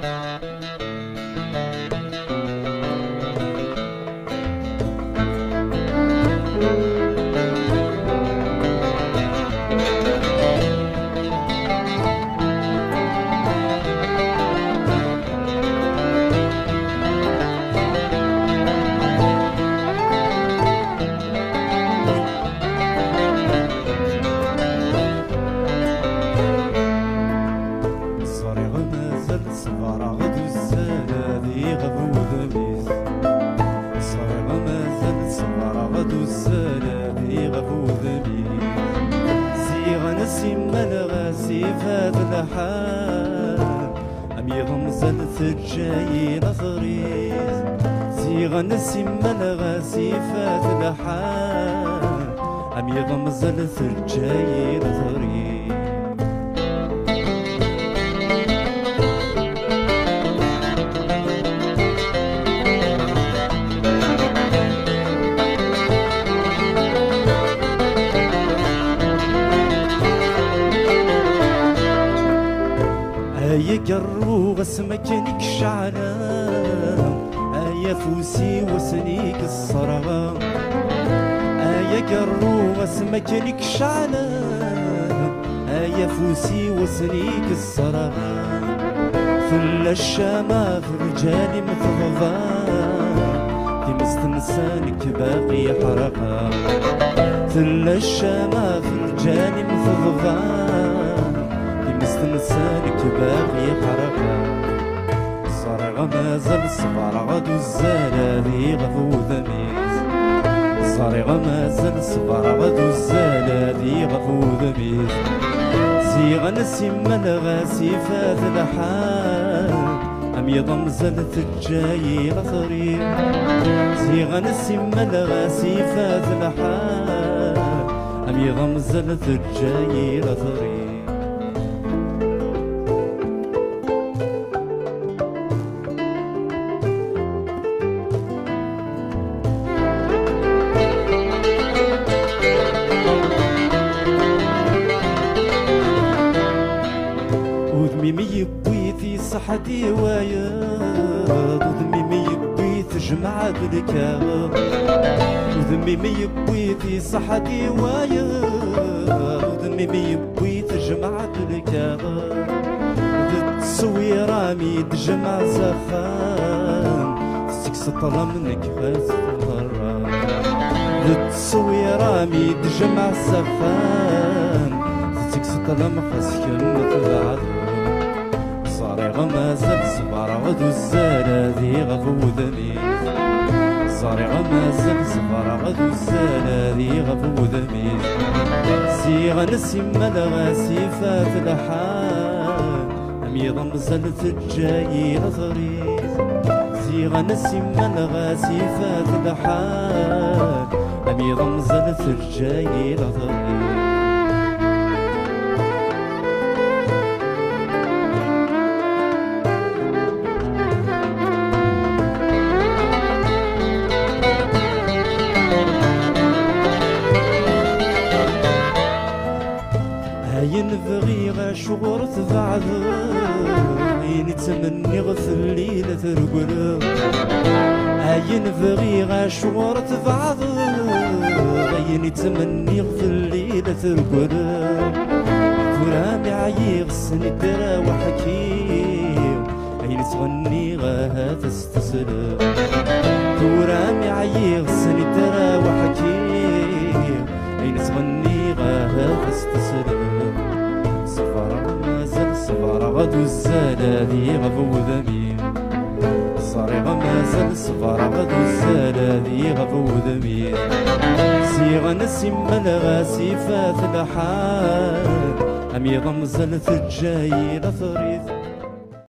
فات الحال أم يغمزن ثجاي نظريز زيغ نسيم الغاسي فات الحال أم يغمزن ثجاي نظريز يقرو غسمكنك شعلا يا فوسي وسنيك الصرغة يقرو غسمكنك شعلا يا فوسي وسنيك الصرغة فل الشامة في رجالي متضضا في مستنسانك باقي حرقة فل الشامة في رجالي متضضا مستنسانك باقي حركة صرغة مازال صبر غدو الزلالي غفو ذميز صرغة مازال صبر غدو الزلالي غفو ذميز زيغ نسيم الغاسي فات الحال أم يضمزل ثجاي لطريق زيغ نسيم الغاسي فات الحال أم يضمزل ثجاي لطريق ودمي يبويثي صحتي وايض ودمي يبويث جمع بالكاغ ودمي يبويثي صحتي وايض ودمي يبويث جمع بالكاغ تسوي ميد جمع زخان تسك سطر منك خاز الغرام تسوي ميد جمع زخان تسك سطر مخسك مثل صارغ مازال صبر غدو الزلالي غفو ذميز صارغ مازال صبر غدو الزلالي غفو ذميز زيغ نسيم الغاسي فات الحال أم يضمزل ثجاي لطريز زيغ نسيم الغاسي فات الحال أم يضمزل ثجاي لطريز ينبغي غشغور تبعد ينتمني غفل ليلة ترقل ينبغي غشغور تبعد ينتمني غفل ليلة ترقل فرامي عيغ سندرا وحكيم أين تغني غاها تستسلم فرامي عيغ سندرا وحكيم أين تغني غاها تستسلم صفر غدو الزلالي غفو ذميم صريغ مازال صفر غدو الزلالي غفو ذميم زيغ نسيم الغاسي فات الحال أم يضمزل ثجاي لثريث